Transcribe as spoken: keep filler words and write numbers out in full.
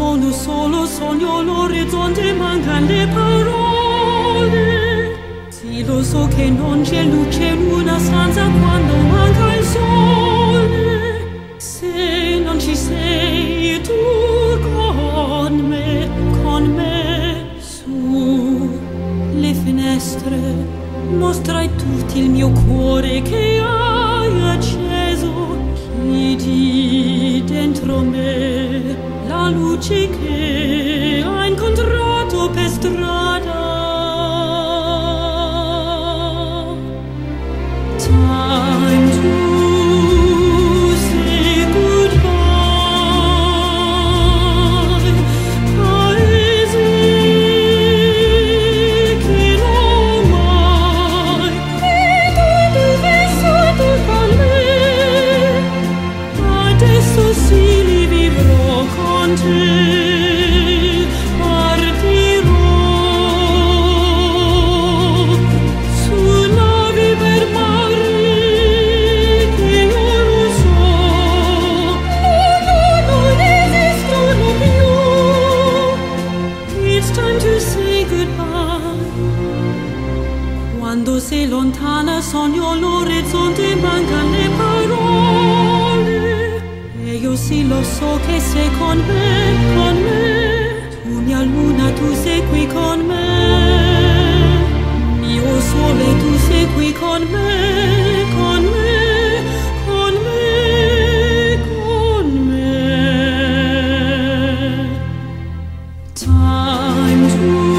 sono solo sogno, l'orizzonte mancan le parole. Sì, lo so che non c'è luce in una stanza quando manca il sole. Se non ci sei tu con me, con me, su le finestre mostrai tutti il mio cuore che hai acceso. Chiudi dentro me la luce che hai incontrato per strada. Time to say goodbye. Paesi che non mai vedo vissuto con me. Adesso sì li vivrò con te. Quando sei lontana sogno l'orizzonte, mancan le parole. E io sì lo so che sei con me, con me. Tu mia luna, tu sei qui con me. Mio sole, tu sei qui con me, con me, con me, con me. Time to